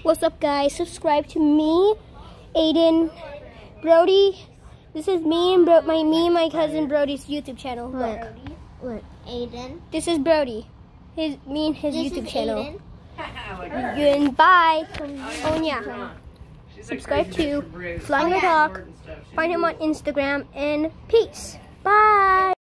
What's up, guys? Subscribe to me, Aden, Brody. This is me and my cousin Brody's YouTube channel. Look, Aden. This is Brody. Me and his This YouTube is channel. Aden. And bye. Oh yeah. Subscribe to Flying the Talk. Find him on Instagram and peace.